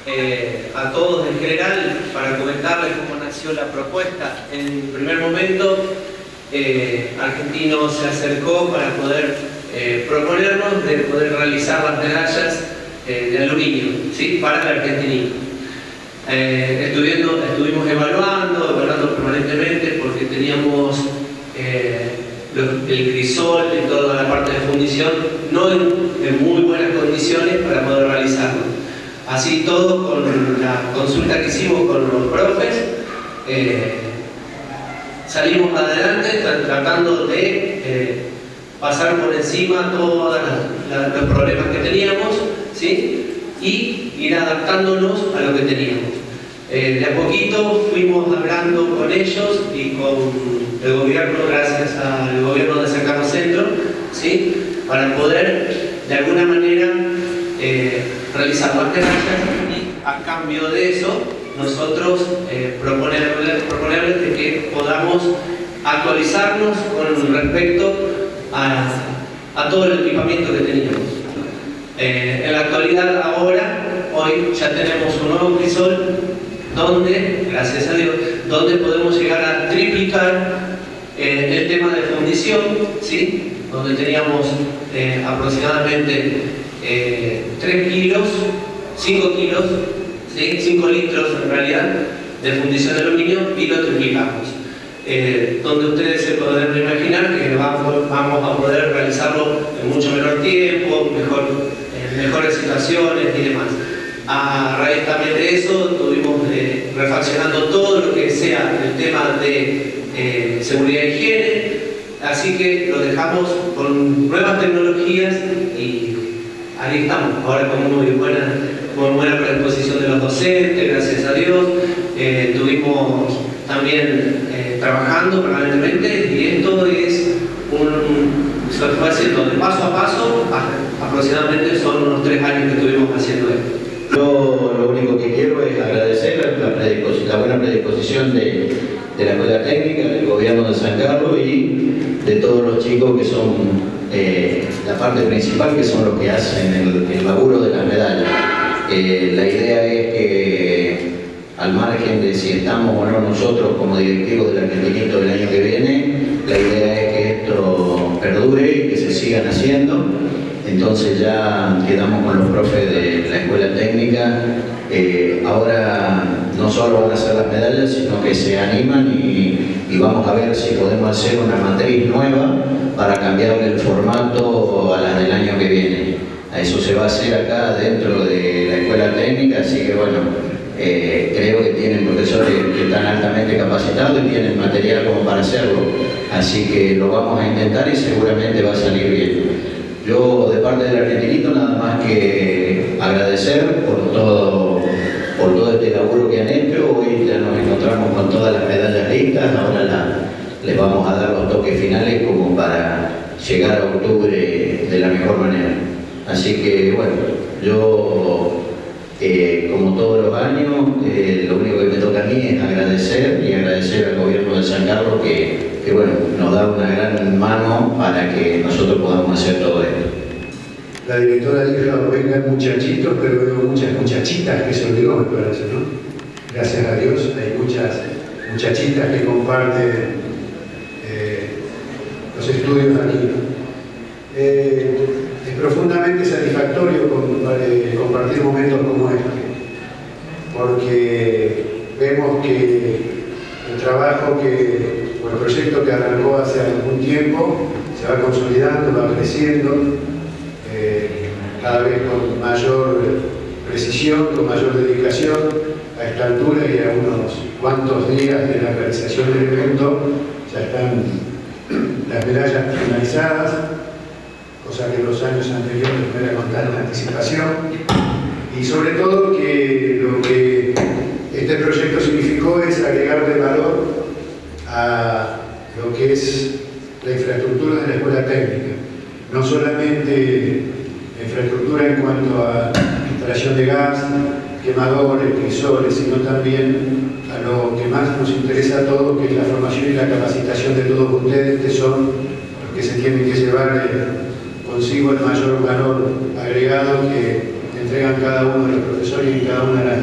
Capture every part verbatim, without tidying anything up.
eh, a todos en general para comentarles cómo nació la propuesta. En primer momento, eh, Argentino se acercó para poder eh, proponernos de poder realizar las medallas eh, de aluminio, ¿sí? Para el argentinismo. Eh, estuviendo, estuvimos evaluando, evaluando permanentemente porque teníamos eh, los, el crisol y toda la parte de fundición no en, en muy buenas condiciones para poder realizarlo. Así todo, con la consulta que hicimos con los profes, eh, salimos adelante tratando de eh, pasar por encima todos los problemas que teníamos, ¿sí? Y ir adaptándonos a lo que teníamos. Eh, de a poquito fuimos hablando con ellos y con el gobierno, gracias al gobierno de San Carlos Centro, ¿sí? Para poder de alguna manera eh, realizar las medallas y a cambio de eso nosotros eh, proponerles, proponerles de que podamos actualizarnos con respecto a, a todo el equipamiento que teníamos. Eh, en la actualidad ahora, hoy ya tenemos un nuevo crisol donde, gracias a Dios, donde podemos llegar a triplicar eh, el tema de fundición, ¿sí? Donde teníamos eh, aproximadamente eh, tres kilos, cinco kilos, ¿sí? cinco litros en realidad de fundición de aluminio y lo triplicamos. Eh, donde ustedes se podrán imaginar que vamos, vamos a poder realizarlo en mucho menor tiempo, mejor, en mejores situaciones y demás. A raíz también de eso estuvimos eh, refaccionando todo lo que sea el tema de eh, seguridad e higiene, así que lo dejamos con nuevas tecnologías y ahí estamos, ahora con muy buena, con buena predisposición de los docentes, gracias a Dios. Eh, estuvimos también eh, trabajando permanentemente y esto es un, se fue haciendo de paso a paso, aproximadamente son unos tres años que estuvimos haciendo esto. Yo lo único que quiero es agradecer la, predisposición, la buena predisposición de, de la Escuela Técnica, del gobierno de San Carlos y de todos los chicos que son eh, la parte principal, que son los que hacen el, el laburo de las medallas. Eh, la idea es que, al margen de si estamos o no nosotros como directivos del Argentinito del año que viene, la idea es que esto perdure y que se sigan haciendo. Entonces ya quedamos con los profes de la Escuela Técnica. Eh, ahora no solo van a hacer las medallas, sino que se animan y, y vamos a ver si podemos hacer una matriz nueva para cambiarle el formato a las del año que viene. Eso se va a hacer acá dentro de la Escuela Técnica, así que bueno, eh, creo que tienen profesores que están altamente capacitados y tienen material como para hacerlo. Así que lo vamos a intentar y seguramente va a salir bien. Yo, de parte del Argentinito, nada más que agradecer por todo, por todo este laburo que han hecho. Hoy ya nos encontramos con todas las medallas listas, ahora la, les vamos a dar los toques finales como para llegar a octubre de la mejor manera. Así que, bueno, yo, eh, como todos los años, eh, lo único que me toca a mí es agradecer y agradecer al gobierno de San Carlos que que bueno, nos da una gran mano para que nosotros podamos hacer todo esto. La directora dijo, vengan muchachitos, pero veo muchas muchachitas que se olvidó, me parece, ¿no? Gracias a Dios hay muchas muchachitas que comparten eh, los estudios aquí. Eh, es profundamente satisfactorio compartir momentos como este, porque vemos que el trabajo que o el proyecto que arrancó hace algún tiempo se va consolidando, va creciendo, eh, cada vez con mayor precisión, con mayor dedicación. A esta altura y a unos cuantos días de la realización del evento ya están las medallas finalizadas, cosa que en los años anteriores no era con tanta anticipación, y sobre todo que lo que este proyecto significó es agregarle valor a lo que es la infraestructura de la Escuela Técnica. No solamente la infraestructura en cuanto a instalación de gas, quemadores, crisores, sino también a lo que más nos interesa a todos, que es la formación y la capacitación de todos ustedes, que son los que se tienen que llevar eh, consigo el mayor valor agregado que entregan cada uno de los profesores y cada una de las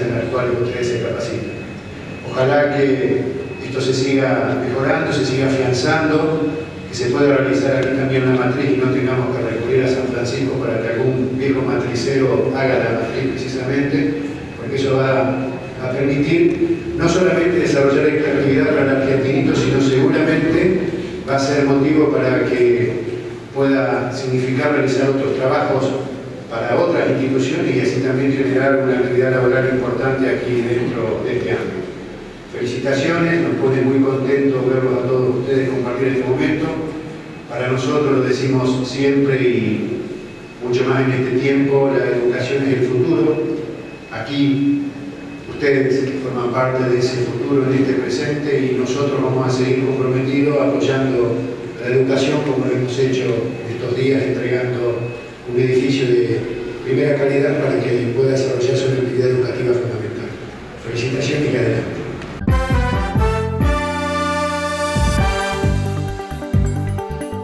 en las cuales ustedes se capacitan. Ojalá que esto se siga mejorando, se siga afianzando, que se pueda realizar aquí también una matriz y no tengamos que recurrir a San Francisco para que algún viejo matricero haga la matriz precisamente, porque eso va a permitir no solamente desarrollar esta actividad para el argentinito, sino seguramente va a ser motivo para que pueda significar realizar otros trabajos para otras instituciones y así también generar una actividad laboral importante aquí dentro de este ámbito. Felicitaciones, nos pone muy contentos verlos a todos ustedes compartir este momento. Para nosotros lo decimos siempre y mucho más en este tiempo, la educación es el futuro. Aquí ustedes forman parte de ese futuro en este presente y nosotros vamos a seguir comprometidos apoyando la educación como lo hemos hecho estos días, entregando un edificio de primera calidad para que pueda desarrollarse una actividad educativa fundamental. Felicitaciones y adelante.